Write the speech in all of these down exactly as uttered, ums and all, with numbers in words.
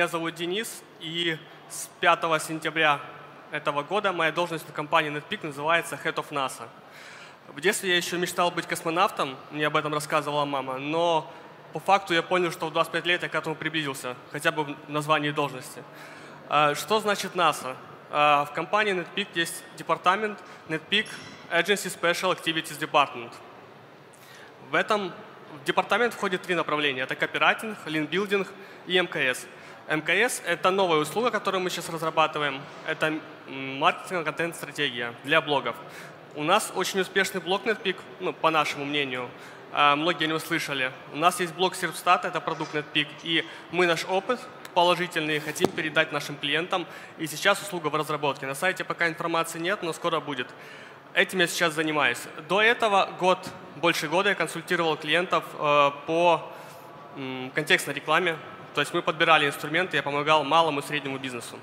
Меня зовут Денис, и с пятого сентября этого года моя должность в компании NetPeak называется Head of NASA. В детстве я еще мечтал быть космонавтом, мне об этом рассказывала мама, но по факту я понял, что в двадцать пять лет я к этому приблизился, хотя бы в названии должности. Что значит NASA? В компании NetPeak есть департамент NetPeak Agency Special Activities Department. В этом департамент входит три направления. Это копирайтинг, линбилдинг и эм ка эс. эм ка эс – это новая услуга, которую мы сейчас разрабатываем. Это маркетинг, контент-стратегия для блогов. У нас очень успешный блог NetPeak, ну, по нашему мнению. Многие о нем слышали. У нас есть блог Serpstat, это продукт NetPeak, и мы наш опыт положительный хотим передать нашим клиентам. И сейчас услуга в разработке. На сайте пока информации нет, но скоро будет. Этим я сейчас занимаюсь. До этого год, больше года я консультировал клиентов э, по м, контекстной рекламе. То есть мы подбирали инструменты, я помогал малому и среднему бизнесу.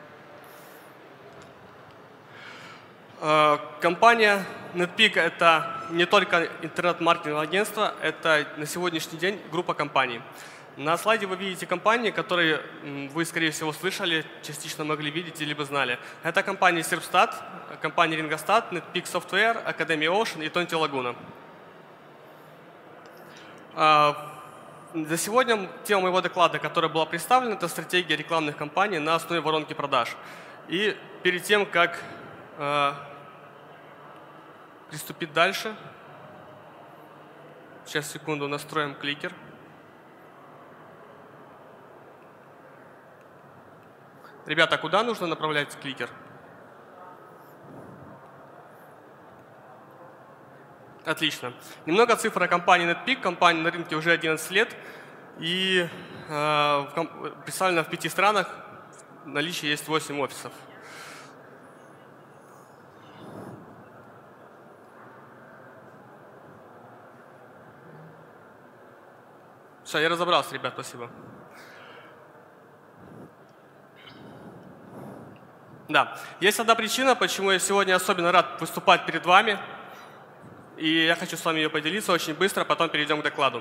Э, компания NetPeak – это не только интернет-маркетинговое агентство, это на сегодняшний день группа компаний. На слайде вы видите компании, которые вы, скорее всего, слышали, частично могли видеть, либо знали. Это компания Serpstat, компания Ringostat, NetPeak Software, Academy Ocean и Tonti Laguna. За сегодня тема моего доклада, которая была представлена, это стратегия рекламных кампаний на основе воронки продаж. И перед тем, как э, приступить дальше, сейчас, секунду, настроим кликер. Ребята, куда нужно направлять кликер? Отлично. Немного цифр о компании NetPeak. Компания на рынке уже одиннадцать лет и э, представлена в пяти странах. В наличии есть восемь офисов. Все, я разобрался, ребят, спасибо. Да, есть одна причина, почему я сегодня особенно рад выступать перед вами. И я хочу с вами ее поделиться очень быстро, потом перейдем к докладу.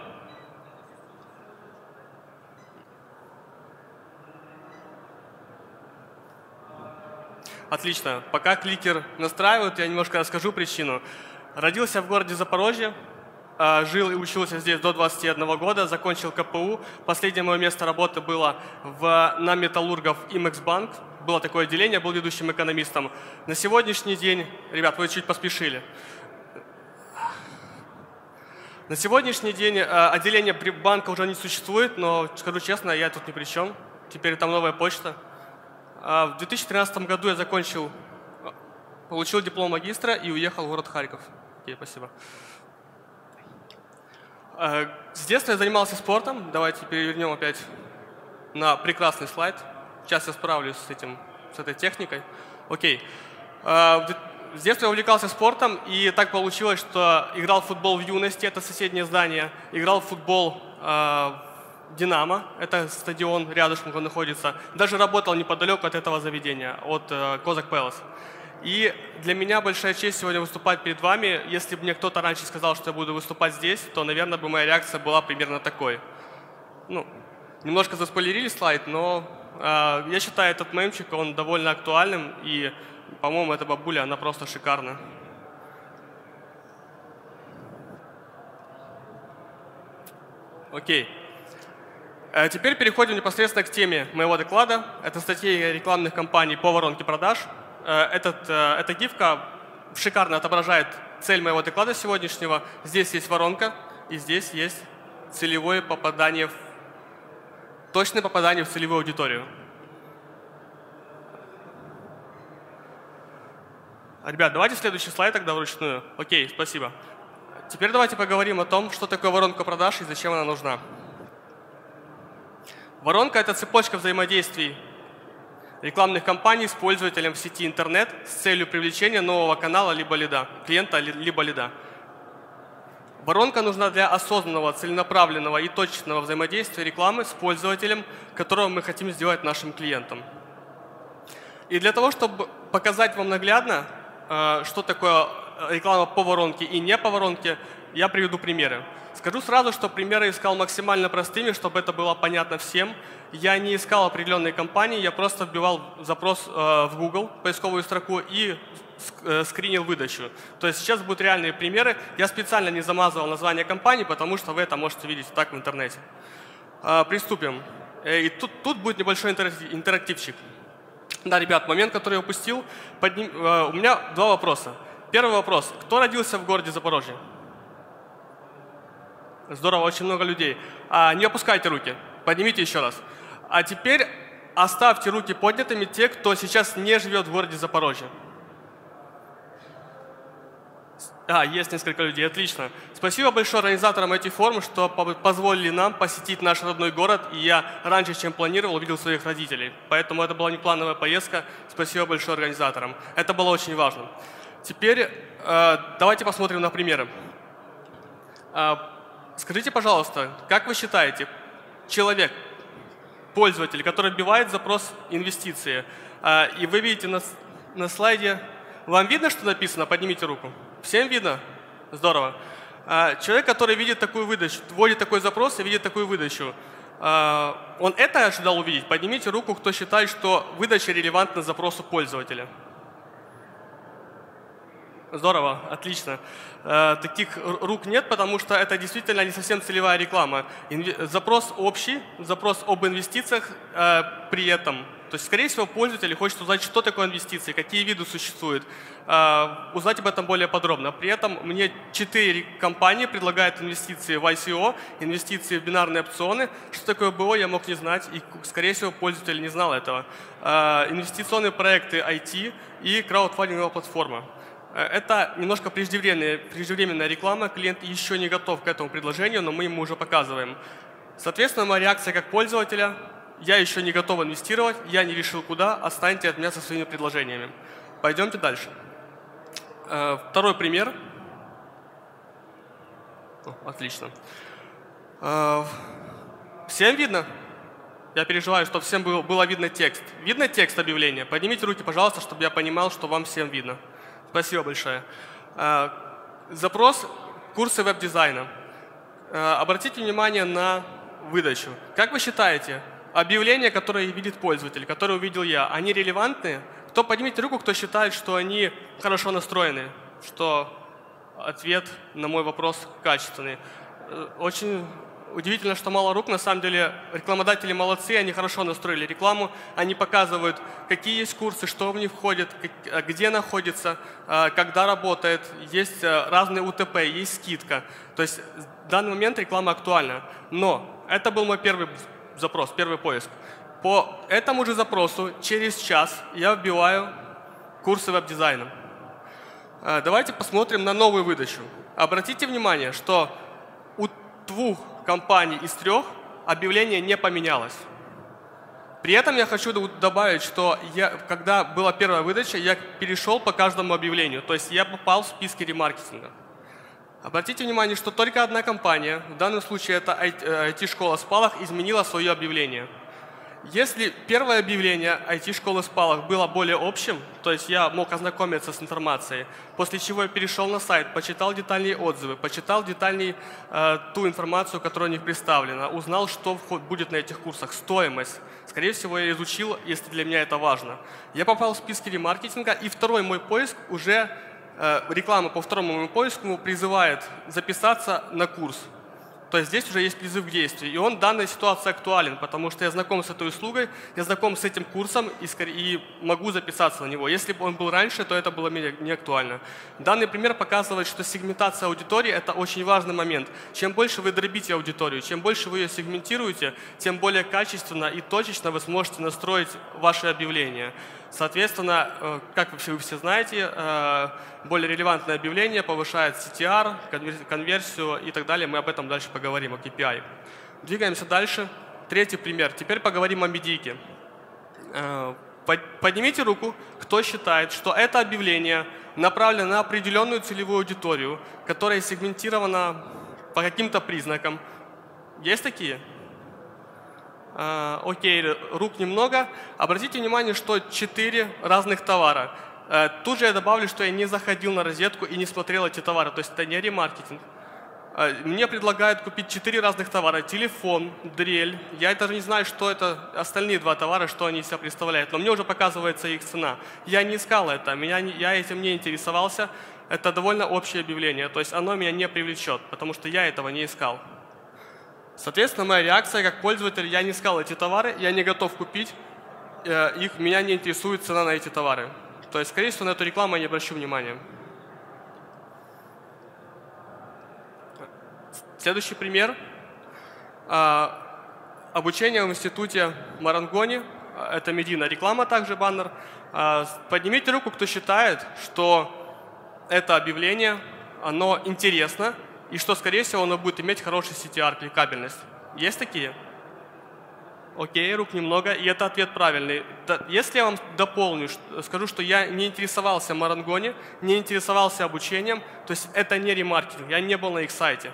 Отлично. Пока кликер настраивают, я немножко расскажу причину. Родился в городе Запорожье, жил и учился здесь до двадцати одного года, закончил ка пэ у. Последнее мое место работы было в, на металлургов Имэксбанк. Было такое отделение, был ведущим экономистом. На сегодняшний день, ребят, вы чуть поспешили. На сегодняшний день отделение банка уже не существует, но, скажу честно, я тут ни при чем. Теперь там новая почта. В две тысячи тринадцатом году я закончил, получил диплом магистра и уехал в город Харьков. Окей, спасибо. С детства я занимался спортом. Давайте перевернем опять на прекрасный слайд. Сейчас я справлюсь с этим, с этой техникой. Окей. С детства я увлекался спортом, и так получилось, что играл в футбол в юности, это соседнее здание, играл в футбол в Динамо, это стадион рядышком находится, даже работал неподалеку от этого заведения, от Козак Пэлас. И для меня большая честь сегодня выступать перед вами. Если бы мне кто-то раньше сказал, что я буду выступать здесь, то, наверное, бы моя реакция была примерно такой. Ну, немножко заспойлерили слайд, но э, я считаю этот мемчик, он довольно актуальным, и, по-моему, эта бабуля, она просто шикарна. Окей. А теперь переходим непосредственно к теме моего доклада. Это стратегия рекламных кампаний по воронке продаж. Этот, эта гифка шикарно отображает цель моего доклада сегодняшнего. Здесь есть воронка, и здесь есть целевое попадание, в, точное попадание в целевую аудиторию. Ребят, давайте следующий слайд тогда вручную. Окей, спасибо. Теперь давайте поговорим о том, что такое воронка продаж и зачем она нужна. Воронка – это цепочка взаимодействий рекламных кампаний с пользователем в сети интернет с целью привлечения нового канала либо лида, клиента либо лида. Воронка нужна для осознанного, целенаправленного и точечного взаимодействия рекламы с пользователем, которого мы хотим сделать нашим клиентом. И для того, чтобы показать вам наглядно, что такое реклама по воронке и не по воронке, я приведу примеры. Скажу сразу, что примеры искал максимально простыми, чтобы это было понятно всем. Я не искал определенные компании, я просто вбивал запрос в Google, поисковую строку, и скринил выдачу. То есть сейчас будут реальные примеры. Я специально не замазывал название компании, потому что вы это можете видеть так в интернете. Приступим. И тут, тут будет небольшой интерактивчик. Да, ребят, момент, который я упустил. Подним... У меня два вопроса. Первый вопрос. Кто родился в городе Запорожье? Здорово, очень много людей. А, не опускайте руки. Поднимите еще раз. А теперь оставьте руки поднятыми те, кто сейчас не живет в городе Запорожье. А, есть несколько людей, отлично. Спасибо большое организаторам этих форм, что позволили нам посетить наш родной город. И я раньше, чем планировал, увидел своих родителей. Поэтому это была неплановая поездка. Спасибо большое организаторам. Это было очень важно. Теперь э, давайте посмотрим на примеры. Э, скажите, пожалуйста, как вы считаете, человек, пользователь, который вбивает запрос инвестиции, э, и вы видите на, на слайде, вам видно, что написано? Поднимите руку. Всем видно? Здорово. Человек, который видит такую выдачу, вводит такой запрос и видит такую выдачу, он это ожидал увидеть? Поднимите руку, кто считает, что выдача релевантна запросу пользователя. Здорово, отлично. Таких рук нет, потому что это действительно не совсем целевая реклама. Запрос общий, запрос об инвестициях при этом. То есть, скорее всего, пользователь хочет узнать, что такое инвестиции, какие виды существуют, узнать об этом более подробно. При этом мне четыре компании предлагают инвестиции в ай си о, инвестиции в бинарные опционы. Что такое бэ о, я мог не знать, и, скорее всего, пользователь не знал этого. Инвестиционные проекты ай ти и краудфандинговая платформа. Это немножко преждевременная, преждевременная реклама, клиент еще не готов к этому предложению, но мы ему уже показываем. Соответственно, моя реакция как пользователя: я еще не готов инвестировать, я не решил куда, отстаньте от меня со своими предложениями. Пойдемте дальше. Второй пример. О, отлично. Всем видно? Я переживаю, чтобы всем было, было видно текст. Видно текст объявления? Поднимите руки, пожалуйста, чтобы я понимал, что вам всем видно. Спасибо большое. Запрос курсы веб-дизайна. Обратите внимание на выдачу. Как вы считаете, объявления, которые видит пользователь, которые увидел я, они релевантны? Кто, поднимите руку, кто считает, что они хорошо настроены, что ответ на мой вопрос качественный. Очень удивительно, что мало рук. На самом деле рекламодатели молодцы, они хорошо настроили рекламу, они показывают, какие есть курсы, что в них входит, где находится, когда работает, есть разные у тэ пэ, есть скидка. То есть в данный момент реклама актуальна. Но это был мой первый запрос, первый поиск. По этому же запросу через час я вбиваю курсы веб-дизайна. Давайте посмотрим на новую выдачу. Обратите внимание, что у двух компаний из трех объявление не поменялось. При этом я хочу добавить, что я, когда была первая выдача, я перешел по каждому объявлению, то есть я попал в списки ремаркетинга. Обратите внимание, что только одна компания, в данном случае это ай ти-школа Спалах, изменила свое объявление. Если первое объявление ай ти-школы Спалах было более общим, то есть я мог ознакомиться с информацией, после чего я перешел на сайт, почитал детальные отзывы, почитал детальнее э, ту информацию, которая у них представлена, узнал, что будет на этих курсах, стоимость. Скорее всего, я изучил, если для меня это важно. Я попал в списки ремаркетинга, и второй мой поиск уже, э, реклама по второму моему поиску призывает записаться на курс. То есть здесь уже есть призыв к действию. И он в данной ситуации актуален, потому что я знаком с этой услугой, я знаком с этим курсом и, и могу записаться на него. Если бы он был раньше, то это было не актуально. Данный пример показывает, что сегментация аудитории – это очень важный момент. Чем больше вы дробите аудиторию, чем больше вы ее сегментируете, тем более качественно и точечно вы сможете настроить ваши объявления. Соответственно, как вы все знаете, более релевантное объявление повышает си ти ар, конверсию и так далее. Мы об этом дальше поговорим, о кей пи ай. Двигаемся дальше. Третий пример. Теперь поговорим о медийке. Поднимите руку, кто считает, что это объявление направлено на определенную целевую аудиторию, которая сегментирована по каким-то признакам. Есть такие? Uh, окей, рук немного. Обратите внимание, что четыре разных товара. Uh, тут же я добавлю, что я не заходил на розетку и не смотрел эти товары. То есть это не ремаркетинг. Мне предлагают купить четыре разных товара. Телефон, дрель. Я даже не знаю, что это остальные два товара, что они из себя представляют. Но мне уже показывается их цена. Я не искал это, меня, я этим не интересовался. Это довольно общее объявление. То есть оно меня не привлечет, потому что я этого не искал. Соответственно, моя реакция как пользователь, я не искал эти товары, я не готов купить. Их, меня не интересует цена на эти товары. То есть, скорее всего, на эту рекламу я не обращу внимания. Следующий пример. Обучение в институте Марангони. Это медийная реклама, также баннер. Поднимите руку, кто считает, что это объявление, оно интересно, и что, скорее всего, оно будет иметь хороший си ти ар, кликабельность. Есть такие? Окей, рук немного, и это ответ правильный. Если я вам дополню, скажу, что я не интересовался Марангони, не интересовался обучением, то есть это не ремаркетинг, я не был на их сайте.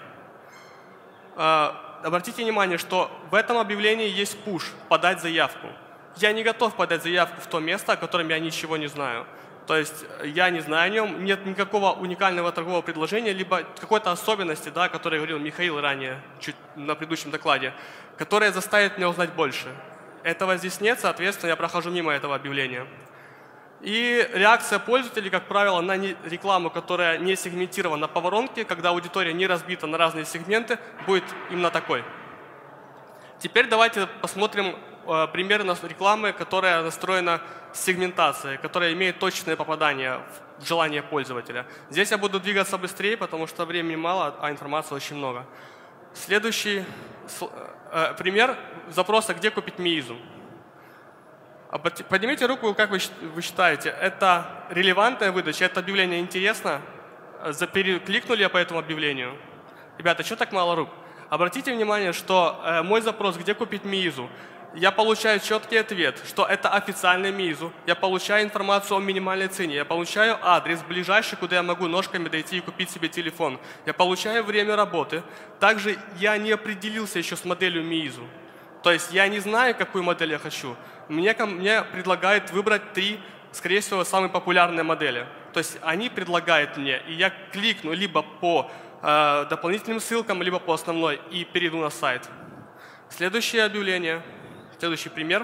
Обратите внимание, что в этом объявлении есть пуш «подать заявку». Я не готов подать заявку в то место, о котором я ничего не знаю. То есть я не знаю о нем, нет никакого уникального торгового предложения, либо какой-то особенности, да, о которой говорил Михаил ранее, чуть на предыдущем докладе, которая заставит меня узнать больше. Этого здесь нет, соответственно, я прохожу мимо этого объявления. И реакция пользователей, как правило, на рекламу, которая не сегментирована по воронке, когда аудитория не разбита на разные сегменты, будет именно такой. Теперь давайте посмотрим э, примеры рекламы, которая настроена с сегментацией, которая имеет точное попадание в желание пользователя. Здесь я буду двигаться быстрее, потому что времени мало, а информации очень много. Следующий э, пример запроса «Где купить Миизу?». Поднимите руку, как вы, вы считаете, это релевантная выдача, это объявление интересно? Кликнули я по этому объявлению? Ребята, что так мало рук? Обратите внимание, что э, мой запрос «Где купить Миизу?», я получаю четкий ответ, что это официальный Миизу, я получаю информацию о минимальной цене, я получаю адрес ближайший, куда я могу ножками дойти и купить себе телефон, я получаю время работы. Также я не определился еще с моделью Миизу, то есть я не знаю, какую модель я хочу. Мне, мне предлагают выбрать три, скорее всего, самые популярные модели. То есть они предлагают мне, и я кликну либо по э, дополнительным ссылкам, либо по основной, и перейду на сайт. Следующее объявление, следующий пример.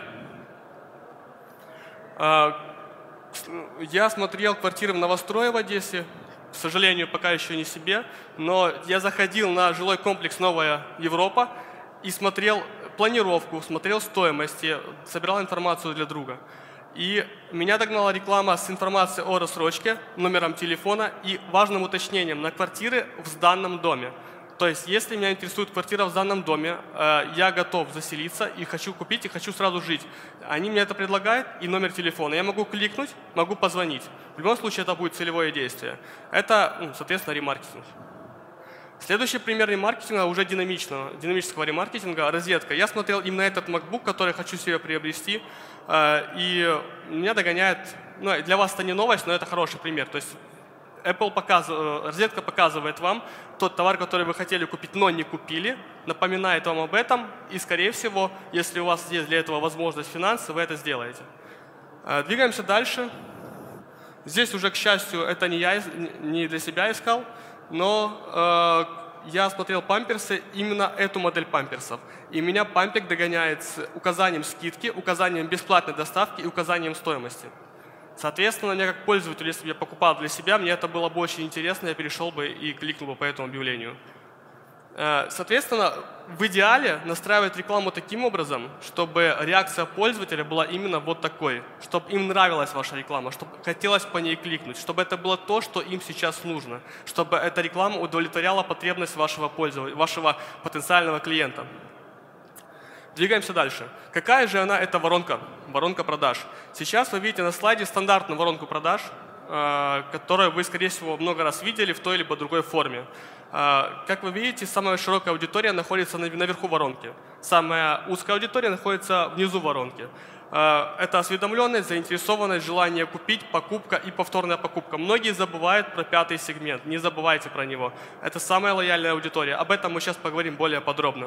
Э, я смотрел квартиры в новострое в Одессе, к сожалению, пока еще не себе, но я заходил на жилой комплекс «Новая Европа» и смотрел планировку, смотрел стоимости, собирал информацию для друга. И меня догнала реклама с информацией о рассрочке, номером телефона и важным уточнением на квартиры в данном доме. То есть, если меня интересует квартира в данном доме, я готов заселиться и хочу купить, и хочу сразу жить. Они мне это предлагают и номер телефона. Я могу кликнуть, могу позвонить. В любом случае, это будет целевое действие. Это, соответственно, ремаркетинг. Следующий пример ремаркетинга, уже динамичного, динамического ремаркетинга, розетка. Я смотрел именно этот MacBook, который хочу себе приобрести, и меня догоняет, ну, для вас это не новость, но это хороший пример. То есть Apple показывает, розетка показывает вам тот товар, который вы хотели купить, но не купили, напоминает вам об этом, и, скорее всего, если у вас есть для этого возможность финансы, вы это сделаете. Двигаемся дальше. Здесь уже, к счастью, это не я, не для себя искал, но э, я смотрел памперсы, именно эту модель памперсов. И меня пампик догоняет с указанием скидки, указанием бесплатной доставки и указанием стоимости. Соответственно, мне как пользователю, если бы я покупал для себя, мне это было бы очень интересно, я перешел бы и кликнул бы по этому объявлению. Э, соответственно, в идеале настраивать рекламу таким образом, чтобы реакция пользователя была именно вот такой, чтобы им нравилась ваша реклама, чтобы хотелось по ней кликнуть, чтобы это было то, что им сейчас нужно, чтобы эта реклама удовлетворяла потребность вашего пользователя, вашего потенциального клиента. Двигаемся дальше. Какая же она, эта воронка? Воронка продаж. Сейчас вы видите на слайде стандартную воронку продаж, которую вы, скорее всего, много раз видели в той либо другой форме. Как вы видите, самая широкая аудитория находится наверху воронки. Самая узкая аудитория находится внизу воронки. Это осведомленность, заинтересованность, желание купить, покупка и повторная покупка. Многие забывают про пятый сегмент, не забывайте про него. Это самая лояльная аудитория. Об этом мы сейчас поговорим более подробно.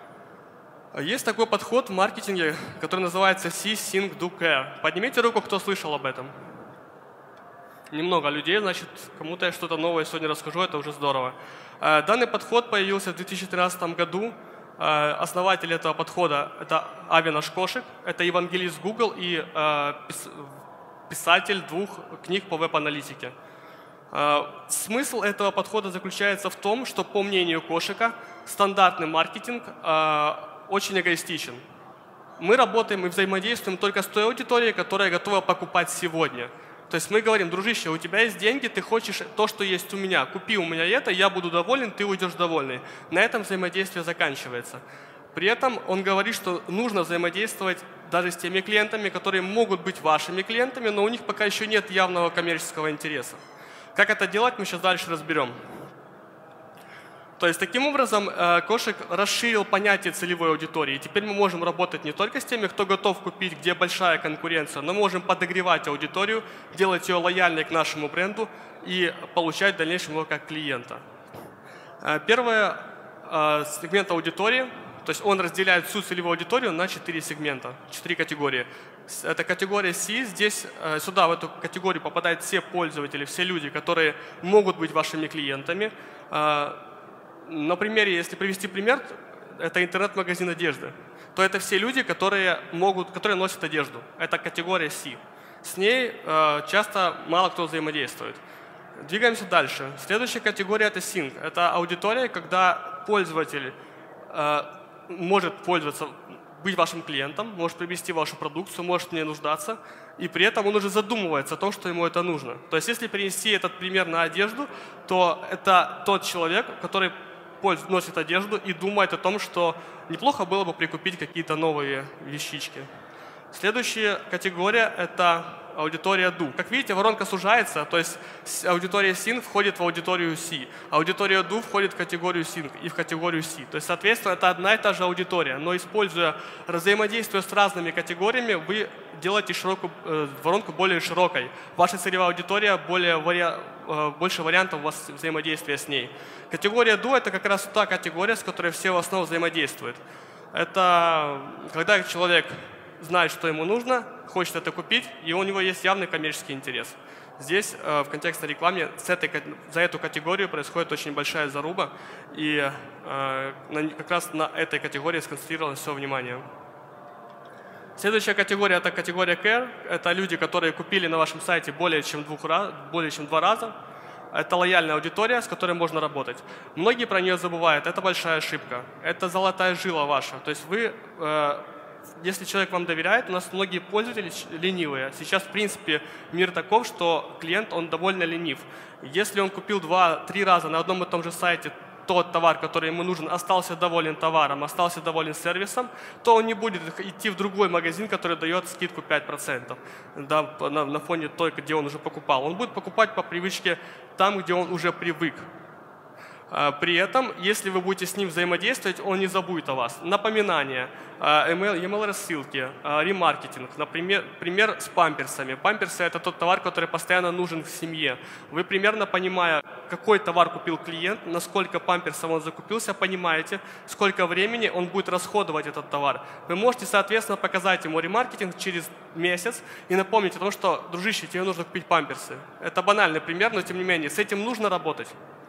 Есть такой подход в маркетинге, который называется See, Think, Do, Care. Поднимите руку, кто слышал об этом. немного людей, значит, кому-то я что-то новое сегодня расскажу, это уже здорово. Данный подход появился в две тысячи тринадцатом году. Основатель этого подхода – это Авинаш Кошик, это евангелист Google и писатель двух книг по веб-аналитике. Смысл этого подхода заключается в том, что, по мнению Кошика, стандартный маркетинг очень эгоистичен. Мы работаем и взаимодействуем только с той аудиторией, которая готова покупать сегодня. То есть мы говорим: дружище, у тебя есть деньги, ты хочешь то, что есть у меня. Купи у меня это, я буду доволен, ты уйдешь довольный. На этом взаимодействие заканчивается. При этом он говорит, что нужно взаимодействовать даже с теми клиентами, которые могут быть вашими клиентами, но у них пока еще нет явного коммерческого интереса. Как это делать, мы сейчас дальше разберем. То есть таким образом Кошик расширил понятие целевой аудитории. Теперь мы можем работать не только с теми, кто готов купить, где большая конкуренция, но можем подогревать аудиторию, делать ее лояльной к нашему бренду и получать в дальнейшем его как клиента. Первый сегмент аудитории, то есть он разделяет всю целевую аудиторию на четыре сегмента, четыре категории. Это категория C. Здесь, сюда, в эту категорию попадают все пользователи, все люди, которые могут быть вашими клиентами. На примере, если привести пример, это интернет-магазин одежды, то это все люди, которые, могут, которые носят одежду. Это категория C. С ней э, часто мало кто взаимодействует. Двигаемся дальше. Следующая категория – это Sync. Это аудитория, когда пользователь э, может пользоваться, быть вашим клиентом, может приобрести вашу продукцию, может в ней нуждаться, и при этом он уже задумывается о том, что ему это нужно. То есть если перенести этот пример на одежду, то это тот человек, который носит одежду и думает о том, что неплохо было бы прикупить какие-то новые вещички. Следующая категория – это аудитория Do. Как видите, воронка сужается, то есть аудитория Sync входит в аудиторию C, аудитория Do входит в категорию Sync и в категорию C. То есть, соответственно, это одна и та же аудитория, но используя взаимодействие с разными категориями, вы делаете широкую, э, воронку более широкой. Ваша целевая аудитория, более вари... э, больше вариантов у вас взаимодействия с ней. Категория Do – это как раз та категория, с которой все в основном взаимодействуют. Это когда человек знает, что ему нужно, хочет это купить, и у него есть явный коммерческий интерес. Здесь э, в контекстной рекламе с этой, за эту категорию происходит очень большая заруба, и э, на, как раз на этой категории сконцентрировалось все внимание. Следующая категория – это категория Care. Это люди, которые купили на вашем сайте более чем, двух раз, более чем два раза. Это лояльная аудитория, с которой можно работать. Многие про нее забывают. Это большая ошибка. Это золотая жила ваша. То есть вы… Э, Если человек вам доверяет, у нас многие пользователи ленивые. Сейчас, в принципе, мир таков, что клиент, он довольно ленив. Если он купил два-три раза на одном и том же сайте тот товар, который ему нужен, остался доволен товаром, остался доволен сервисом, то он не будет идти в другой магазин, который дает скидку пять процентов, да, на, на фоне той, где он уже покупал. Он будет покупать по привычке там, где он уже привык. При этом, если вы будете с ним взаимодействовать, он не забудет о вас. Напоминания, e-mail-рассылки, ремаркетинг. Например, пример с памперсами. Памперсы – это тот товар, который постоянно нужен в семье. Вы примерно понимая, какой товар купил клиент, насколько памперсов он закупился, понимаете, сколько времени он будет расходовать этот товар. Вы можете, соответственно, показать ему ремаркетинг через месяц и напомнить о том, что, дружище, тебе нужно купить памперсы. Это банальный пример, но тем не менее, с этим нужно работать.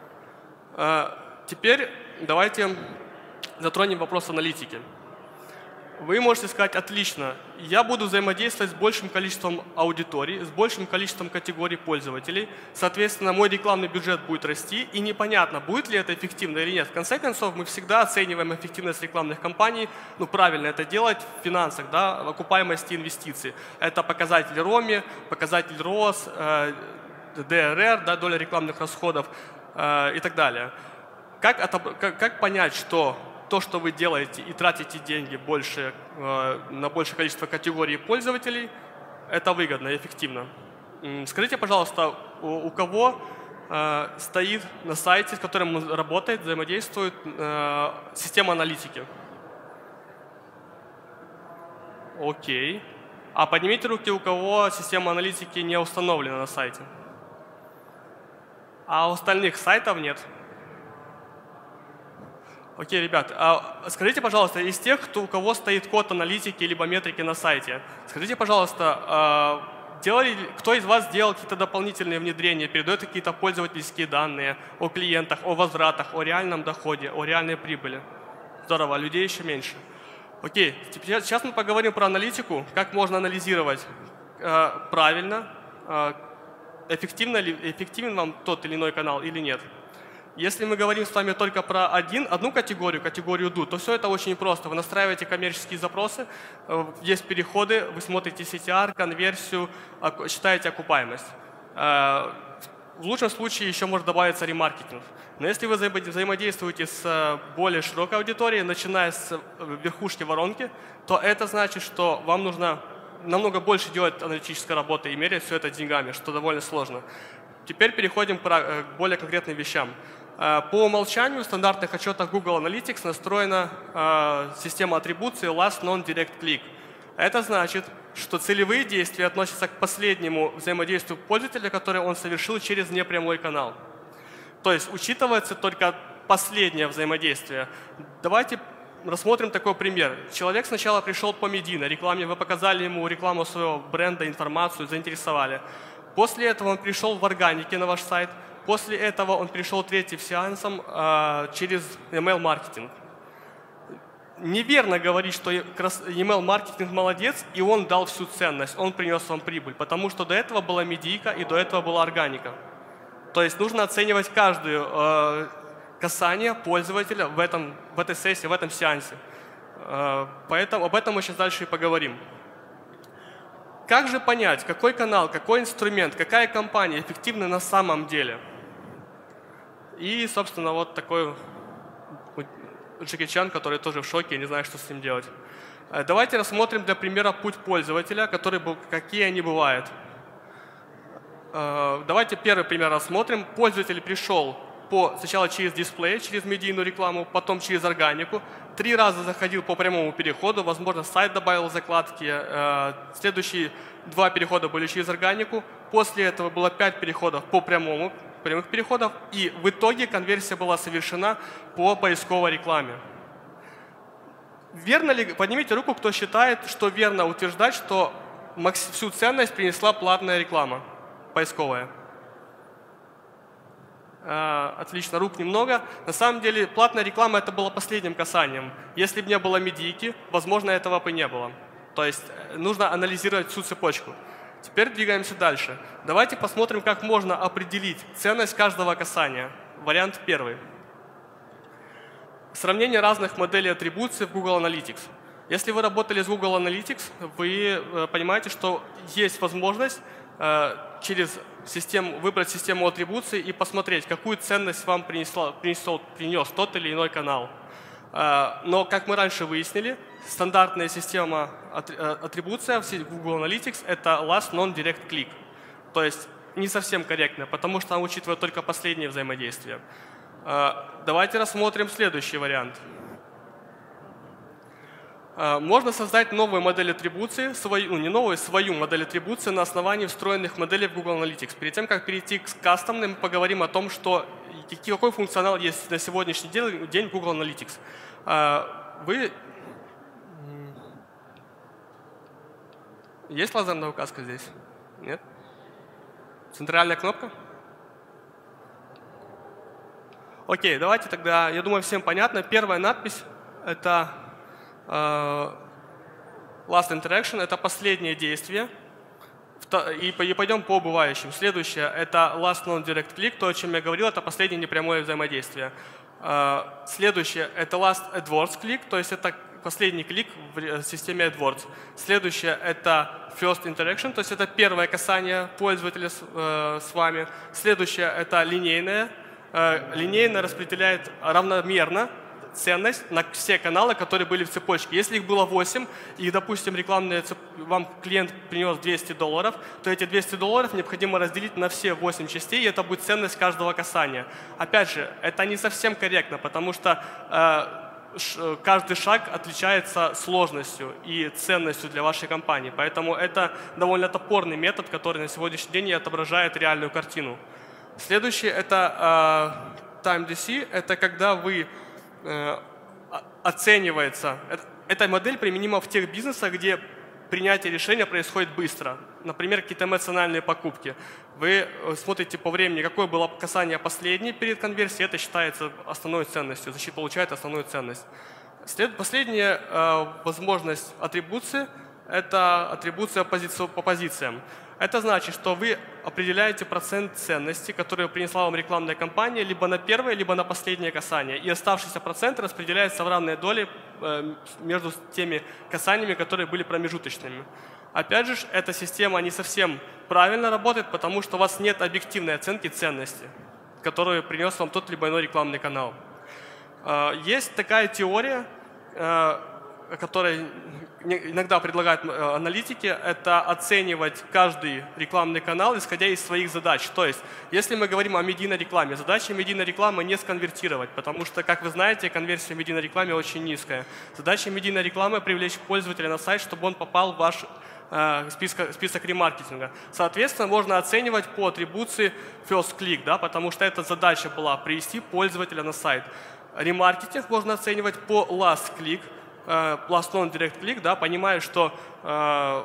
Теперь давайте затронем вопрос аналитики. Вы можете сказать: отлично, я буду взаимодействовать с большим количеством аудиторий, с большим количеством категорий пользователей, соответственно, мой рекламный бюджет будет расти, и непонятно, будет ли это эффективно или нет. В конце концов, мы всегда оцениваем эффективность рекламных кампаний, ну правильно это делать в финансах, да, в окупаемости инвестиций. Это показатель роми, показатель роз, ди ар эр, да, доля рекламных расходов и так далее. Как, это, как, как понять, что то, что вы делаете и тратите деньги больше, э, на большее количество категорий пользователей, это выгодно и эффективно? Скажите, пожалуйста, у, у кого э, стоит на сайте, с которым работает, взаимодействует э, система аналитики? Окей. А поднимите руки, у кого система аналитики не установлена на сайте. А у остальных сайтов нет. Окей, ребят, а скажите, пожалуйста, из тех, кто, у кого стоит код аналитики либо метрики на сайте, скажите, пожалуйста, делали, кто из вас делал какие-то дополнительные внедрения, передает какие-то пользовательские данные о клиентах, о возвратах, о реальном доходе, о реальной прибыли? Здорово, людей еще меньше. Окей, теперь, сейчас мы поговорим про аналитику, как можно анализировать э, правильно, э, эффективно ли, эффективен вам тот или иной канал или нет. Если мы говорим с вами только про один, одну категорию, категорию ду, то все это очень просто. Вы настраиваете коммерческие запросы, есть переходы, вы смотрите си ти ар, конверсию, считаете окупаемость. В лучшем случае еще может добавиться ремаркетинг. Но если вы взаимодействуете с более широкой аудиторией, начиная с верхушки воронки, то это значит, что вам нужно намного больше делать аналитической работы и мерять все это деньгами, что довольно сложно. Теперь переходим к более конкретным вещам. По умолчанию в стандартных отчетах Google Analytics настроена э, система атрибуции Last Non-Direct Click. Это значит, что целевые действия относятся к последнему взаимодействию пользователя, которое он совершил через непрямой канал. То есть учитывается только последнее взаимодействие. Давайте рассмотрим такой пример. Человек сначала пришел по медийной рекламе, вы показали ему рекламу своего бренда, информацию, заинтересовали. После этого он пришел в органике на ваш сайт. После этого он пришел третьим сеансом э, через email-маркетинг. Неверно говорить, что email-маркетинг молодец, и он дал всю ценность, он принес вам прибыль, потому что до этого была медийка и до этого была органика. То есть нужно оценивать каждое э, касание пользователя в, этом, в этой сессии, в этом сеансе. Э, поэтому об этом мы сейчас дальше и поговорим. Как же понять, какой канал, какой инструмент, какая компания эффективна на самом деле? И, собственно, вот такой Джеки Чан, который тоже в шоке, не знаю, что с ним делать. Давайте рассмотрим для примера путь пользователя, который, какие они бывают. Давайте первый пример рассмотрим. Пользователь пришел по, сначала через дисплей, через медийную рекламу, потом через органику. Три раза заходил по прямому переходу, возможно, сайт добавил закладки. Следующие два перехода были через органику. После этого было пять переходов по прямому, прямых переходов. И в итоге конверсия была совершена по поисковой рекламе. Верно ли, поднимите руку, кто считает, что верно утверждать, что всю ценность принесла платная реклама поисковая? Отлично, рук немного. На самом деле платная реклама это было последним касанием. Если бы не было медийки, возможно, этого бы не было. То есть нужно анализировать всю цепочку. Теперь двигаемся дальше. Давайте посмотрим, как можно определить ценность каждого касания. Вариант первый. Сравнение разных моделей атрибуции в Google Analytics. Если вы работали с Google Analytics, вы понимаете, что есть возможность через систему, выбрать систему атрибуции и посмотреть, какую ценность вам принесло, принесл, принес тот или иной канал. Но, как мы раньше выяснили, стандартная система атрибуция в Google Analytics – это Last Non-Direct Click. То есть не совсем корректно, потому что она учитывает только последнее взаимодействие. Давайте рассмотрим следующий вариант. Можно создать новую модель атрибуции, свою, ну не новую, свою модель атрибуции на основании встроенных моделей в Google Analytics. Перед тем, как перейти к кастомным, мы поговорим о том, что, какой функционал есть на сегодняшний день в Google Analytics. Вы... Есть лазерная указка здесь? Нет? Центральная кнопка? Окей, давайте тогда, я думаю, всем понятно. Первая надпись – это uh, Last Interaction, это последнее действие. И пойдем по убывающим. Следующее – это Last Non-Direct Click, то, о чем я говорил, это последнее непрямое взаимодействие. Uh, следующее – это Last AdWords Click, то есть это последний клик в системе AdWords. Следующее – это First Interaction, то есть это первое касание пользователя с, э, с вами. Следующее – это линейное. Э, линейно распределяет равномерно ценность на все каналы, которые были в цепочке. Если их было восемь, и, допустим, рекламные цеп... вам клиент принес двести долларов, то эти двести долларов необходимо разделить на все восемь частей, и это будет ценность каждого касания. Опять же, это не совсем корректно, потому что э, каждый шаг отличается сложностью и ценностью для вашей компании. Поэтому это довольно топорный метод, который на сегодняшний день не отображает реальную картину. Следующее – это э, Time ди си. Это когда вы э, оценивается. Эта модель применима в тех бизнесах, где принятие решения происходит быстро. например, какие-то эмоциональные покупки. Вы смотрите по времени, какое было касание последнее перед конверсией, это считается основной ценностью, защита получает основную ценность. След, последняя э, возможность атрибуции – это атрибуция позицию, по позициям. Это значит, что вы определяете процент ценности, которую принесла вам рекламная кампания, либо на первое, либо на последнее касание. И оставшийся процент распределяется в равные доли э, между теми касаниями, которые были промежуточными. Опять же, эта система не совсем правильно работает, потому что у вас нет объективной оценки ценности, которую принес вам тот либо иной рекламный канал. Есть такая теория, которая иногда предлагают аналитики, это оценивать каждый рекламный канал, исходя из своих задач. То есть, если мы говорим о медийной рекламе, задача медийной рекламы не сконвертировать, потому что, как вы знаете, конверсия в медийной рекламе очень низкая. Задача медийной рекламы – привлечь пользователя на сайт, чтобы он попал в ваш Список, список ремаркетинга. Соответственно, можно оценивать по атрибуции first click, да, потому что эта задача была привести пользователя на сайт. Ремаркетинг можно оценивать по last click, last non-direct click, да, понимая, что э,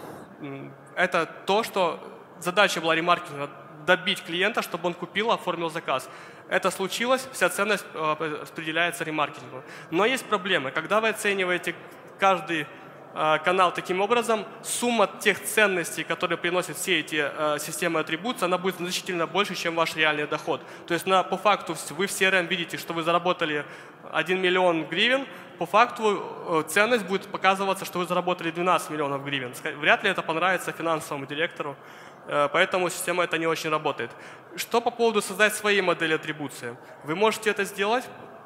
это то, что задача была ремаркетинга – добить клиента, чтобы он купил, оформил заказ. Это случилось, вся ценность э, распределяется ремаркетингу. Но есть проблемы. Когда вы оцениваете каждый канал таким образом, сумма тех ценностей, которые приносят все эти э, системы атрибуций, она будет значительно больше, чем ваш реальный доход. То есть на, по факту вы в си эр эм видите, что вы заработали один миллион гривен, по факту э, ценность будет показываться, что вы заработали двенадцать миллионов гривен. Вряд ли это понравится финансовому директору, э, поэтому система это не очень работает. Что по поводу создать свои модели атрибуции? Вы можете это сделать,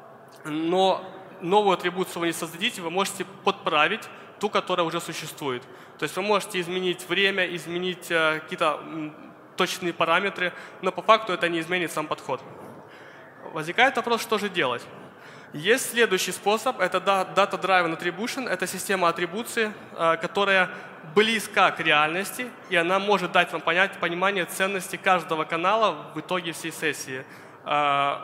но новую атрибуцию вы не создадите, вы можете подправить ту, которая уже существует. То есть вы можете изменить время, изменить э, какие-то м, точные параметры, но по факту это не изменит сам подход. Возникает вопрос, что же делать? Есть следующий способ, это Data Driven Attribution, это система атрибуции, э, которая близка к реальности, и она может дать вам понять, понимание ценности каждого канала в итоге всей сессии. Э,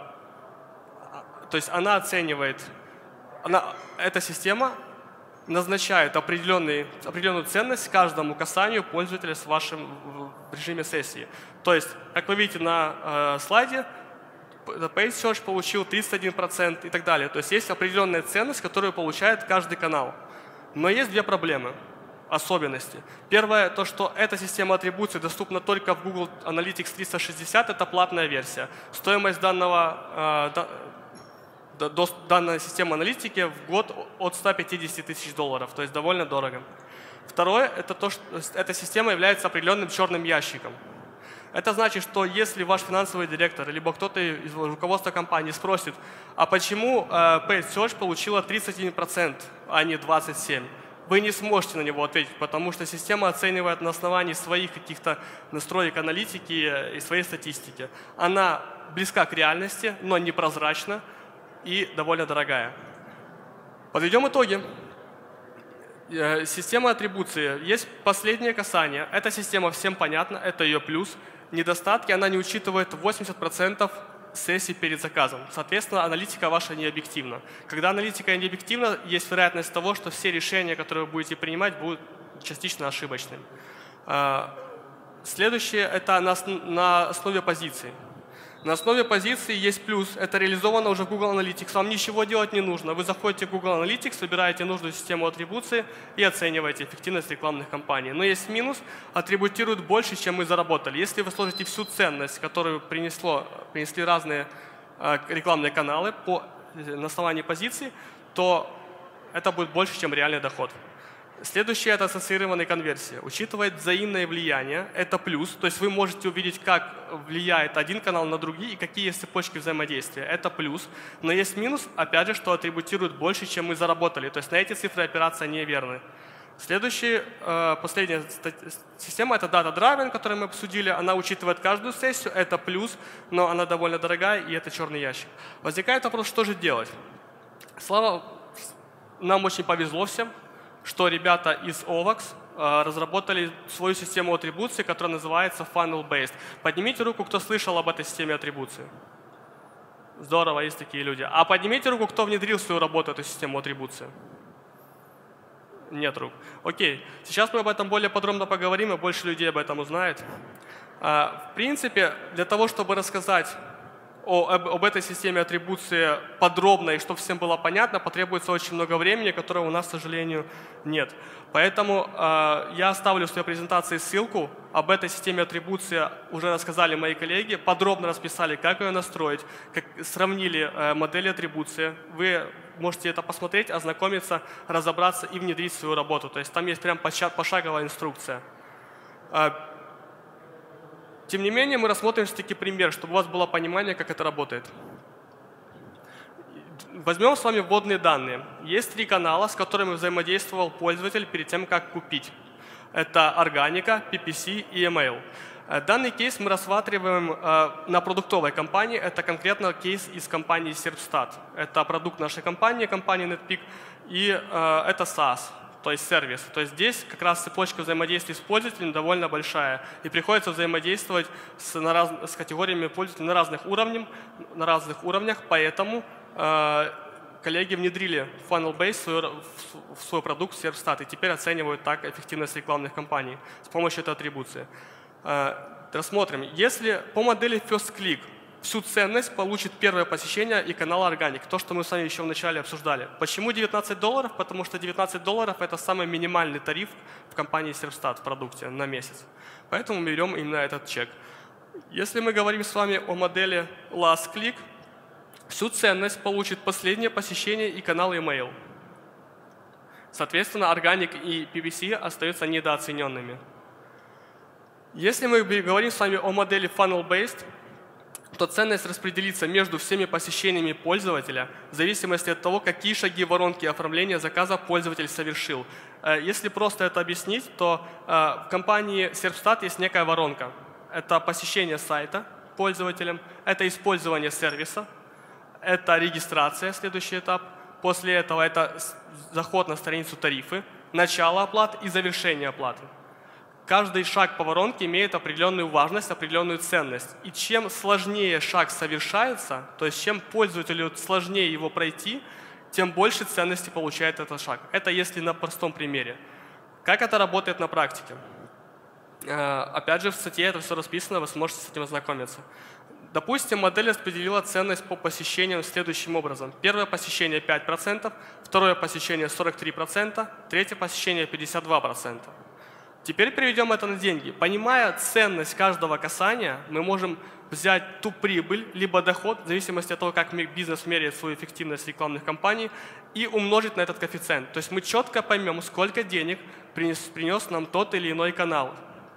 то есть она оценивает, она, эта система назначает определенную ценность каждому касанию пользователя с вашим в режиме сессии. То есть, как вы видите на э, слайде, Paid Search получил тридцать один процент и так далее. То есть есть определенная ценность, которую получает каждый канал. Но есть две проблемы, особенности. Первое, то, что эта система атрибуций доступна только в Google Analytics триста шестьдесят, это платная версия. Стоимость данного э, до данной системы аналитики в год от ста пятидесяти тысяч долларов, то есть довольно дорого. Второе, это то, что эта система является определенным черным ящиком. Это значит, что если ваш финансовый директор, либо кто-то из руководства компании спросит, а почему э, Paid Search получила тридцать один процент, а не двадцать семь процентов, вы не сможете на него ответить, потому что система оценивает на основании своих каких-то настроек аналитики и своей статистики. Она близка к реальности, но непрозрачна и довольно дорогая. Подведем итоги. Система атрибуции. Есть последнее касание. Эта система всем понятна, это ее плюс. Недостатки, она не учитывает восемьдесят процентов сессий перед заказом. Соответственно, аналитика ваша не объективна. Когда аналитика не объективна, есть вероятность того, что все решения, которые вы будете принимать, будут частично ошибочными. Следующее – это на основе позиций. На основе позиции есть плюс, это реализовано уже в Google Analytics. Вам ничего делать не нужно. Вы заходите в Google Analytics, выбираете нужную систему атрибуции и оцениваете эффективность рекламных кампаний. Но есть минус, атрибутируют больше, чем мы заработали. Если вы сложите всю ценность, которую принесло, принесли разные э, рекламные каналы по, на основании позиций, то это будет больше, чем реальный доход. Следующее – это ассоциированная конверсия. Учитывает взаимное влияние, это плюс. То есть вы можете увидеть, как влияет один канал на другие и какие есть цепочки взаимодействия. Это плюс. Но есть минус, опять же, что атрибутируют больше, чем мы заработали. То есть на эти цифры операция неверны. Следующая, последняя система – это Data Driven, которую мы обсудили. Она учитывает каждую сессию, это плюс, но она довольно дорогая, и это черный ящик. Возникает вопрос, что же делать? Слава, нам очень повезло всем, что ребята из Ovax э, разработали свою систему атрибуции, которая называется Funnel-Based. Поднимите руку, кто слышал об этой системе атрибуции. Здорово, есть такие люди. А поднимите руку, кто внедрил в свою работу эту систему атрибуции. Нет рук. Окей, сейчас мы об этом более подробно поговорим, и больше людей об этом узнает. В принципе, для того, чтобы рассказать о, об, об этой системе атрибуции подробно и чтобы всем было понятно, потребуется очень много времени, которого у нас, к сожалению, нет. Поэтому э, я оставлю в своей презентации ссылку. Об этой системе атрибуции уже рассказали мои коллеги, подробно расписали, как ее настроить, как сравнили э, модели атрибуции. Вы можете это посмотреть, ознакомиться, разобраться и внедрить в свою работу. То есть там есть прям пошаговая инструкция. Тем не менее, мы рассмотрим все-таки пример, чтобы у вас было понимание, как это работает. Возьмем с вами вводные данные. Есть три канала, с которыми взаимодействовал пользователь перед тем, как купить. Это органика, пи пи си и email. Данный кейс мы рассматриваем на продуктовой компании. Это конкретно кейс из компании Serpstat. Это продукт нашей компании, компании NetPeak, и это SaaS. То есть сервис. То есть здесь как раз цепочка взаимодействия с пользователем довольно большая. И приходится взаимодействовать с, на раз, с категориями пользователей на разных уровнях, на разных уровнях. Поэтому э, коллеги внедрили Funnel-Base в свой, в свой продукт Serpstat и теперь оценивают так эффективность рекламных кампаний с помощью этой атрибуции. Э, рассмотрим. Если по модели First Click всю ценность получит первое посещение и канал органик. То, что мы с вами еще вначале обсуждали. Почему девятнадцать долларов? Потому что девятнадцать долларов – это самый минимальный тариф в компании Serpstat в продукте на месяц. Поэтому мы берем именно этот чек. Если мы говорим с вами о модели Last Click, всю ценность получит последнее посещение и канал email. Соответственно, органик и пи пи си остаются недооцененными. Если мы говорим с вами о модели Funnel-Based, то ценность распределится между всеми посещениями пользователя в зависимости от того, какие шаги воронки оформления заказа пользователь совершил. Если просто это объяснить, то в компании Serpstat есть некая воронка. Это посещение сайта пользователем, это использование сервиса, это регистрация, следующий этап. После этого это заход на страницу тарифы, начало оплаты и завершение оплаты. Каждый шаг по воронке имеет определенную важность, определенную ценность. И чем сложнее шаг совершается, то есть чем пользователю сложнее его пройти, тем больше ценности получает этот шаг. Это если на простом примере. Как это работает на практике? Опять же, в статье это все расписано, вы сможете с этим ознакомиться. Допустим, модель распределила ценность по посещениям следующим образом. Первое посещение пять процентов, второе посещение сорок три процента, третье посещение пятьдесят два процента. Теперь переведем это на деньги. Понимая ценность каждого касания, мы можем взять ту прибыль, либо доход, в зависимости от того, как бизнес меряет свою эффективность рекламных кампаний, и умножить на этот коэффициент. То есть мы четко поймем, сколько денег принес, принес нам тот или иной канал.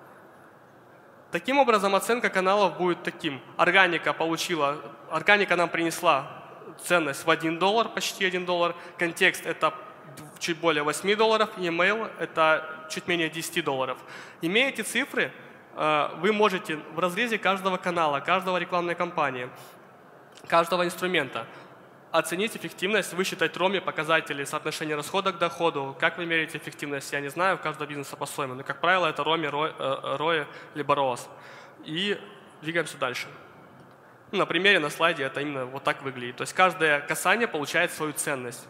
Таким образом, оценка каналов будет таким. Органика получила, органика нам принесла ценность в один доллар, почти один доллар. Контекст – это чуть более восьми долларов, и email – это чуть менее десяти долларов. Имея эти цифры, вы можете в разрезе каждого канала, каждого рекламной кампании, каждого инструмента оценить эффективность, высчитать роми, показатели, соотношение расхода к доходу. Как вы меряете эффективность, я не знаю, у каждого бизнеса по-своему. Но, как правило, это роми, рои, либо роас. И двигаемся дальше. На примере, на слайде это именно вот так выглядит. То есть каждое касание получает свою ценность.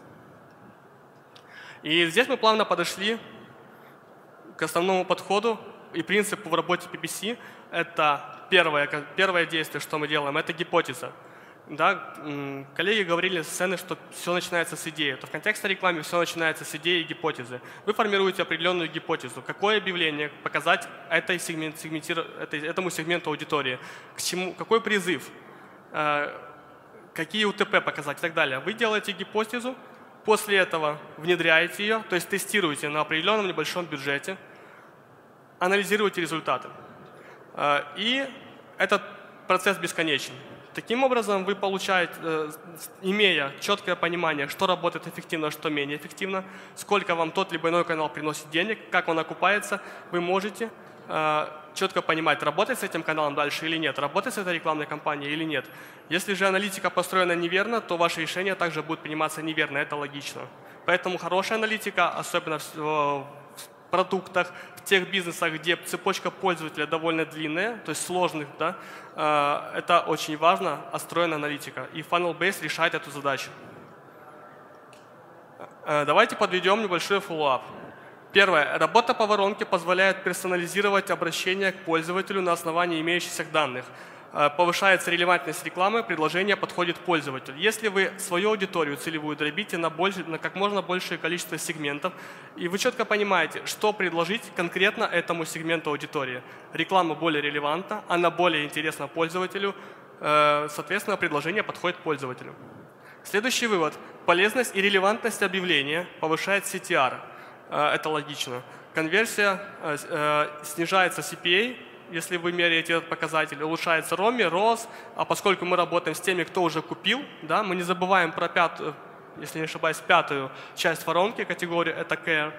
И здесь мы плавно подошли к основному подходу и принципу в работе пи пи си. Это первое, первое действие, что мы делаем, это гипотеза. Да, коллеги говорили с сцены, что все начинается с идеи. То в контексте рекламы все начинается с идеи и гипотезы. Вы формируете определенную гипотезу. Какое объявление показать этой сегмент, сегментир, этой, этому сегменту аудитории? К чему, какой призыв? Э, какие ю тэ пэ показать и так далее. Вы делаете гипотезу, после этого внедряете ее, то есть тестируете на определенном небольшом бюджете, анализируете результаты. Э, и этот процесс бесконечен. Таким образом, вы получаете, имея четкое понимание, что работает эффективно, что менее эффективно, сколько вам тот либо иной канал приносит денег, как он окупается, вы можете четко понимать, работать с этим каналом дальше или нет, работать с этой рекламной кампанией или нет. Если же аналитика построена неверно, то ваши решения также будут приниматься неверно, это логично. Поэтому хорошая аналитика, особенно в продуктах, в тех бизнесах, где цепочка пользователя довольно длинная, то есть сложных, да, это очень важно, отстроена аналитика. И Funnel-Based решает эту задачу. Давайте подведем небольшой фоллоуап. Первое. Работа по воронке позволяет персонализировать обращение к пользователю на основании имеющихся данных. Повышается релевантность рекламы, предложение подходит пользователю. Если вы свою аудиторию целевую дробите на, больше, на как можно большее количество сегментов, и вы четко понимаете, что предложить конкретно этому сегменту аудитории. Реклама более релевантна, она более интересна пользователю, соответственно, предложение подходит пользователю. Следующий вывод. Полезность и релевантность объявления повышает си ти ар. Это логично. Конверсия, снижается си пи эй, если вы меряете этот показатель, улучшается роми, роз, а поскольку мы работаем с теми, кто уже купил, да, мы не забываем про пятую, если не ошибаюсь, пятую часть воронки, категорию это care,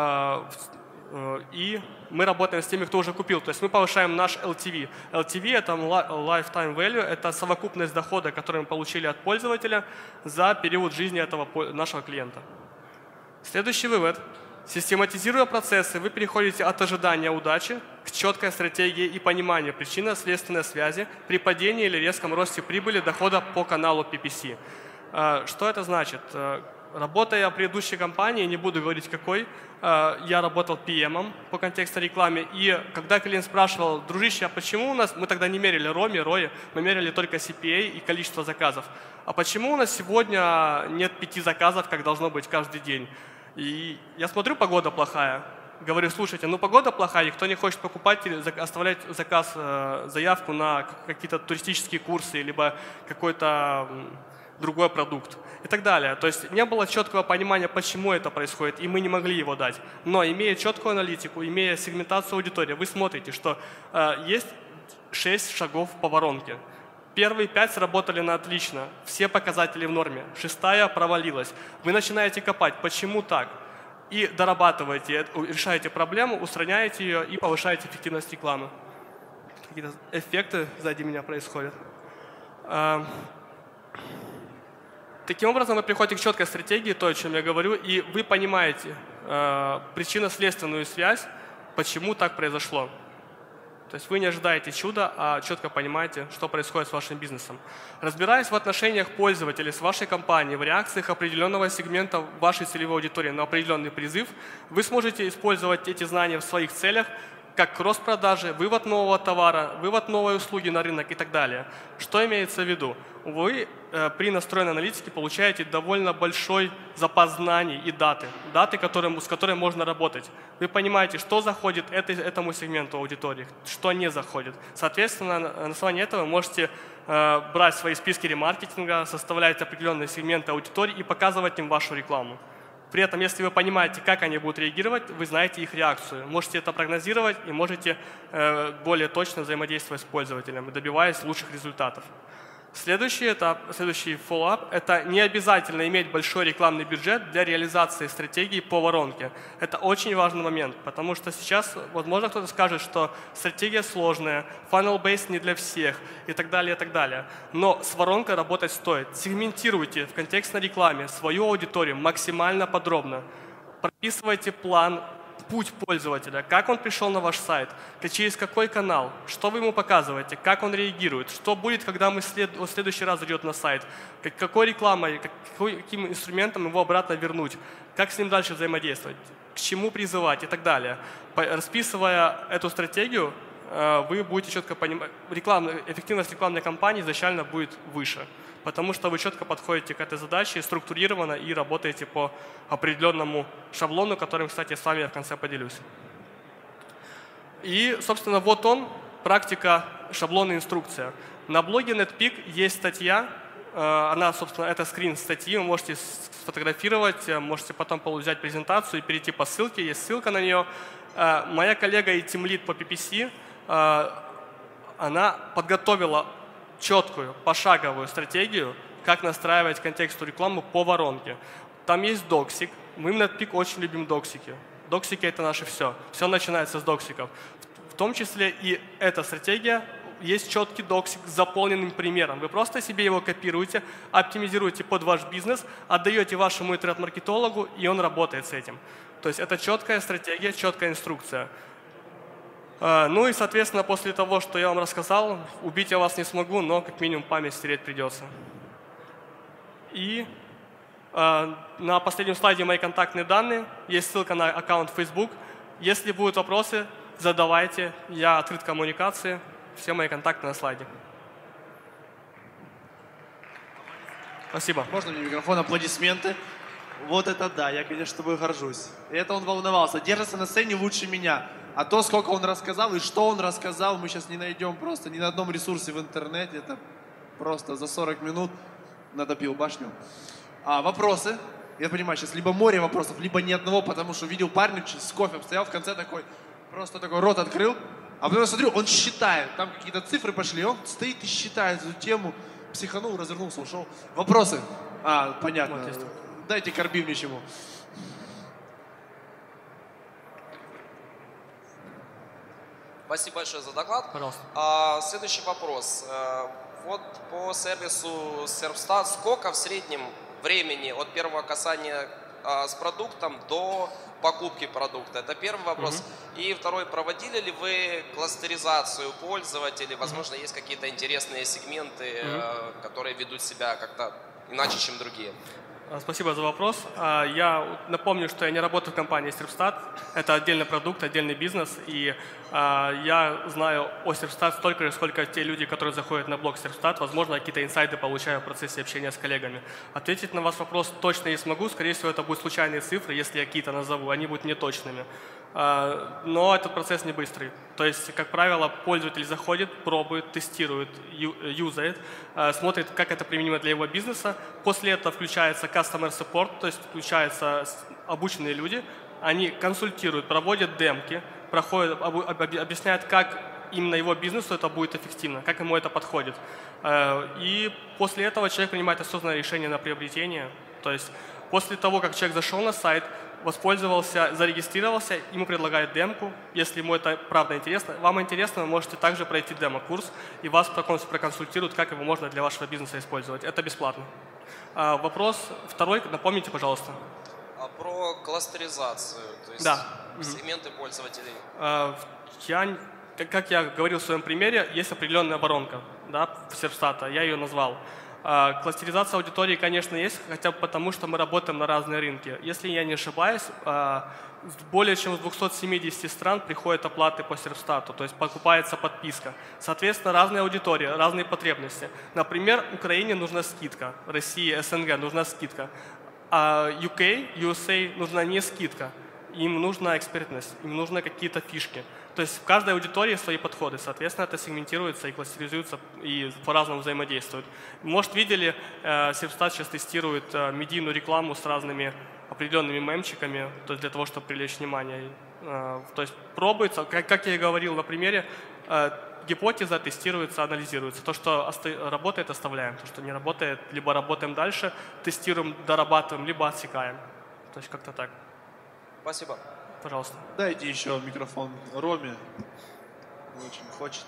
и мы работаем с теми, кто уже купил. То есть мы повышаем наш эл ти ви. эл ти ви – это lifetime value, это совокупность дохода, который мы получили от пользователя за период жизни этого нашего клиента. Следующий вывод. Систематизируя процессы, вы переходите от ожидания удачи к четкой стратегии и пониманию причинно-следственной связи при падении или резком росте прибыли дохода по каналу пи пи си. Что это значит? Работая в предыдущей компании, не буду говорить какой, я работал пи эм по контекстной рекламе, и когда клиент спрашивал: дружище, а почему у нас, мы тогда не мерили роми, рои, мы мерили только си пи эй и количество заказов, а почему у нас сегодня нет пяти заказов, как должно быть каждый день? И я смотрю, погода плохая. Говорю: слушайте, ну погода плохая, никто не хочет покупать или оставлять заказ, заявку на какие-то туристические курсы, либо какой-то другой продукт и так далее. То есть не было четкого понимания, почему это происходит, и мы не могли его дать. Но имея четкую аналитику, имея сегментацию аудитории, вы смотрите, что есть шесть шагов по воронке. Первые пять сработали на отлично, все показатели в норме, шестая провалилась. Вы начинаете копать, почему так, и дорабатываете, решаете проблему, устраняете ее и повышаете эффективность рекламы. Какие-то эффекты сзади меня происходят. Таким образом, вы приходите к четкой стратегии, то, о чем я говорю, и вы понимаете причинно-следственную связь, почему так произошло. То есть вы не ожидаете чуда, а четко понимаете, что происходит с вашим бизнесом. Разбираясь в отношениях пользователей с вашей компанией, в реакциях определенного сегмента вашей целевой аудитории на определенный призыв, вы сможете использовать эти знания в своих целях, как кросс-продажи, вывод нового товара, вывод новой услуги на рынок и так далее. Что имеется в виду? Вы э, при настроенной аналитике получаете довольно большой запас знаний и даты, даты, которым, с которой можно работать. Вы понимаете, что заходит этой, этому сегменту аудитории, что не заходит. Соответственно, на основании этого вы можете э, брать свои списки ремаркетинга, составлять определенные сегменты аудитории и показывать им вашу рекламу. При этом, если вы понимаете, как они будут реагировать, вы знаете их реакцию. Можете это прогнозировать и можете э, более точно взаимодействовать с пользователем, добиваясь лучших результатов. Следующий этап, следующий follow-up – это не обязательно иметь большой рекламный бюджет для реализации стратегии по воронке. Это очень важный момент, потому что сейчас, возможно, кто-то скажет, что стратегия сложная, funnel-based не для всех и так далее, и так далее. Но с воронкой работать стоит. Сегментируйте в контекстной рекламе свою аудиторию максимально подробно. Прописывайте план, путь пользователя, как он пришел на ваш сайт, через какой канал, что вы ему показываете, как он реагирует, что будет, когда мы след... в следующий раз зайдет на сайт, какой рекламой, какой, каким инструментом его обратно вернуть, как с ним дальше взаимодействовать, к чему призывать и так далее. Расписывая эту стратегию, вы будете четко понимать, реклам... эффективность рекламной кампании изначально будет выше, потому что вы четко подходите к этой задаче структурированно и работаете по определенному шаблону, которым, кстати, с вами я в конце поделюсь. И, собственно, вот он, практика шаблонная инструкция. На блоге NetPeak есть статья, она, собственно, это скрин статьи, вы можете сфотографировать, можете потом взять презентацию и перейти по ссылке, есть ссылка на нее. Моя коллега и тимлид по пи пи си, она подготовила четкую, пошаговую стратегию, как настраивать контекстную рекламу по воронке. Там есть доксик. Мы в NetPeak очень любим доксики. Доксики – это наше все. Все начинается с доксиков. В том числе и эта стратегия, есть четкий доксик с заполненным примером. Вы просто себе его копируете, оптимизируете под ваш бизнес, отдаете вашему интернет-маркетологу, и он работает с этим. То есть это четкая стратегия, четкая инструкция. Ну и, соответственно, после того, что я вам рассказал, убить я вас не смогу, но как минимум память стереть придется. И На последнем слайде мои контактные данные, есть ссылка на аккаунт Facebook. Если будут вопросы, задавайте, я открыт к коммуникации, все мои контакты на слайде. Спасибо. Можно мне микрофон, аплодисменты? Вот это да, я, конечно, тобой горжусь. И это он волновался, держится на сцене лучше меня. А то, сколько он рассказал и что он рассказал, мы сейчас не найдем просто ни на одном ресурсе в интернете. Это просто за сорок минут надопил башню. А, вопросы? Я понимаю, сейчас либо море вопросов, либо ни одного, потому что видел парня с кофе, стоял в конце такой, просто такой рот открыл. А потом я смотрю, он считает, там какие-то цифры пошли, он стоит и считает эту тему, психанул, развернулся, ушел. Вопросы? А, понятно. Вот дайте Карбим ничему. Спасибо большое за доклад. Пожалуйста. А, следующий вопрос. А, вот по сервису Servstat сколько в среднем времени от первого касания а, с продуктом до покупки продукта? Это первый вопрос. Mm-hmm. И второй, проводили ли вы кластеризацию пользователей? Возможно, mm-hmm. есть какие-то интересные сегменты, mm-hmm. а, которые ведут себя как-то иначе, чем другие? Спасибо за вопрос. Я напомню, что я не работаю в компании Servstat. Это отдельный продукт, отдельный бизнес. И я знаю о Servstat столько же, сколько те люди, которые заходят на блог Servstat. Возможно, какие-то инсайды получаю в процессе общения с коллегами. Ответить на ваш вопрос точно не смогу. Скорее всего, это будут случайные цифры, если я какие-то назову. Они будут неточными. Но этот процесс не быстрый. То есть, как правило, пользователь заходит, пробует, тестирует, юзает, смотрит, как это применимо для его бизнеса. После этого включается customer support, то есть включаются обученные люди. Они консультируют, проводят демки, проходят, объясняют, как именно его бизнесу это будет эффективно, как ему это подходит. И после этого человек принимает осознанное решение на приобретение. То есть после того, как человек зашел на сайт, воспользовался, зарегистрировался, ему предлагают демку. Если ему это правда интересно, вам интересно, вы можете также пройти демо-курс, и вас проконсультируют, как его можно для вашего бизнеса использовать. Это бесплатно. А, вопрос второй, напомните, пожалуйста. А про кластеризацию, то есть да. сегменты пользователей. А, я, как я говорил в своем примере, есть определенная воронка, да, в Servstat, я ее назвал. Кластеризация аудитории, конечно, есть, хотя бы потому, что мы работаем на разные рынки. Если я не ошибаюсь, более чем с двухсот семидесяти стран приходят оплаты по Servstat, то есть покупается подписка. Соответственно, разные аудитории, разные потребности. Например, Украине нужна скидка, России, СНГ нужна скидка, а ю кей, ю эс эй нужна не скидка, им нужна экспертность, им нужны какие-то фишки. То есть в каждой аудитории свои подходы, соответственно, это сегментируется и кластеризуется, и по-разному взаимодействует. Может, видели, Servstat сейчас тестирует медийную рекламу с разными определенными мемчиками, то есть для того, чтобы привлечь внимание. То есть пробуется, как я и говорил на примере, гипотеза тестируется, анализируется. То, что работает, оставляем. То, что не работает, либо работаем дальше, тестируем, дорабатываем, либо отсекаем. То есть как-то так. Спасибо. Пожалуйста. Дайте еще микрофон Роме. Очень хочет.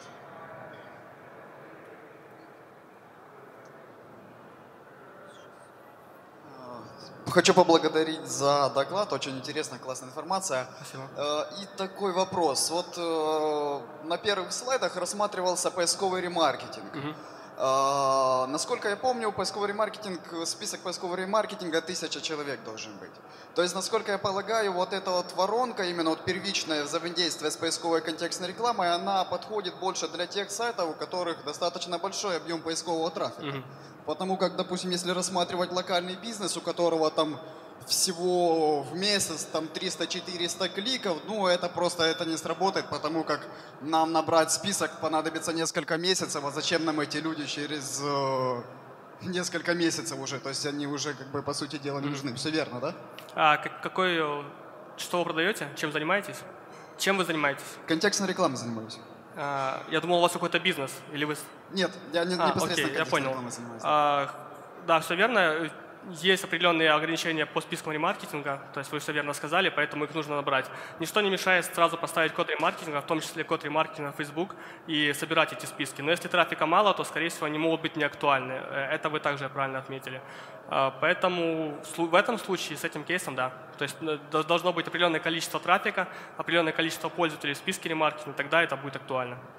Хочу поблагодарить за доклад, очень интересная, классная информация. Спасибо. И такой вопрос. Вот на первых слайдах рассматривался поисковый ремаркетинг. Угу. Uh, насколько я помню, поисковый ремаркетинг, список поискового ремаркетинга тысяча человек должен быть. То есть, насколько я полагаю, вот эта вот воронка, именно вот первичное взаимодействие с поисковой контекстной рекламой, она подходит больше для тех сайтов, у которых достаточно большой объем поискового трафика. Mm-hmm. Потому как, допустим, если рассматривать локальный бизнес, у которого там всего в месяц там триста-четыреста кликов, ну это просто это не сработает, потому как нам набрать список понадобится несколько месяцев, а зачем нам эти люди через э, несколько месяцев уже, то есть они уже как бы по сути дела не нужны, все верно, да? А какой, что вы продаете, чем занимаетесь? Чем вы занимаетесь? Контекстной рекламой занимаюсь. А, я думал, у вас какой-то бизнес, или вы… Нет, я не, а, непосредственно окей, контекстной рекламой занимаюсь. А, да, все верно. Есть определенные ограничения по спискам ремаркетинга, то есть вы все верно сказали, поэтому их нужно набрать. Ничто не мешает сразу поставить код ремаркетинга, в том числе код ремаркетинга в Facebook, и собирать эти списки. Но если трафика мало, то, скорее всего, они могут быть неактуальны. Это вы также правильно отметили. Поэтому в этом случае с этим кейсом, да. То есть должно быть определенное количество трафика, определенное количество пользователей в списке ремаркетинга, тогда это будет актуально.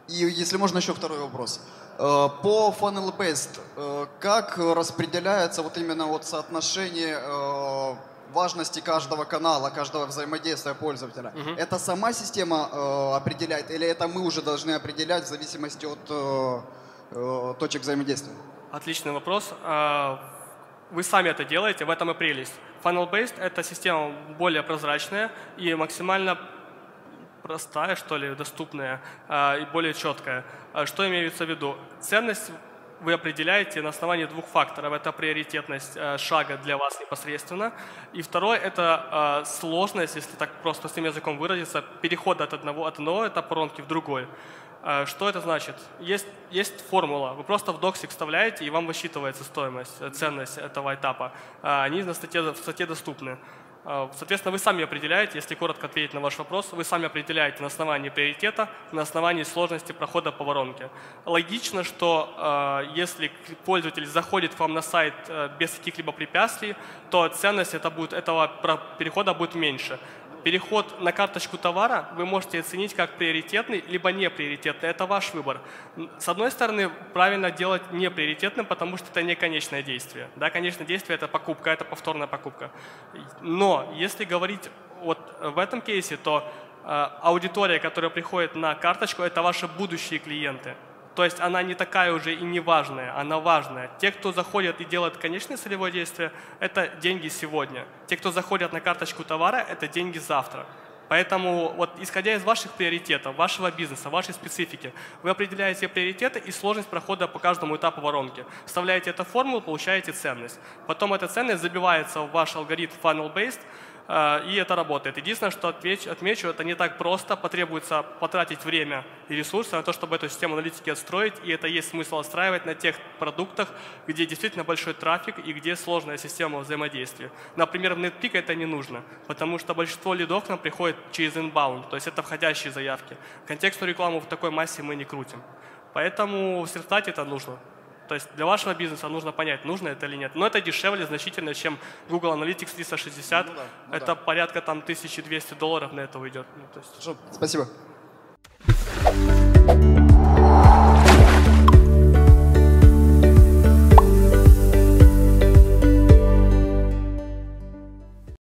И если можно еще второй вопрос. Э, По funnel-based, э, как распределяется вот именно вот соотношение э, важности каждого канала, каждого взаимодействия пользователя? Мгм. Это сама система э, определяет, или это мы уже должны определять в зависимости от э, э, точек взаимодействия? Отличный вопрос. А, Вы сами это делаете, в этом и прелесть. Funnel-based – это система более прозрачная и максимально простая, что ли, доступная а, и более четкая. А, Что имеется в виду? Ценность вы определяете на основании двух факторов. Это приоритетность а, шага для вас непосредственно. И второй – это а, сложность, если так просто простым языком выразиться, перехода от одного, от одного этапа воронки в другой. А, Что это значит? Есть, есть формула. Вы просто в доксик вставляете, и вам высчитывается стоимость, э, ценность этого этапа. А, Они на статье, в статье доступны. А, Соответственно, вы сами определяете, если коротко ответить на ваш вопрос, вы сами определяете на основании приоритета, на основании сложности прохода по воронке. Логично, что э, если пользователь заходит к вам на сайт э, без каких-либо препятствий, то ценность это будет, этого про- перехода будет меньше. Переход на карточку товара вы можете оценить как приоритетный, либо неприоритетный. Это ваш выбор. С одной стороны, правильно делать неприоритетным, потому что это не конечное действие. Да, конечное действие – это покупка, это повторная покупка. Но если говорить вот в этом кейсе, то э, аудитория, которая приходит на карточку, это ваши будущие клиенты. То есть она не такая уже и не важная, она важная. Те, кто заходят и делают конечное целевое действие, это деньги сегодня. Те, кто заходят на карточку товара, это деньги завтра. Поэтому, вот, исходя из ваших приоритетов, вашего бизнеса, вашей специфики, вы определяете приоритеты и сложность прохода по каждому этапу воронки. Вставляете эту формулу, получаете ценность. Потом эта ценность забивается в ваш алгоритм funnel-based, и это работает. Единственное, что отмечу, отмечу, это не так просто, потребуется потратить время и ресурсы на то, чтобы эту систему аналитики отстроить, и это есть смысл отстраивать на тех продуктах, где действительно большой трафик и где сложная система взаимодействия. Например, в NetPeak это не нужно, потому что большинство лидов к нам приходит через inbound, то есть это входящие заявки. Контекстную рекламу в такой массе мы не крутим. Поэтому в Сертате это нужно. То есть для вашего бизнеса нужно понять, нужно это или нет. Но это дешевле значительно, чем Google Analytics триста шестьдесят. Ну да, ну это да. порядка там тысяча двести долларов на это уйдет. Ну, то есть... Хорошо, спасибо.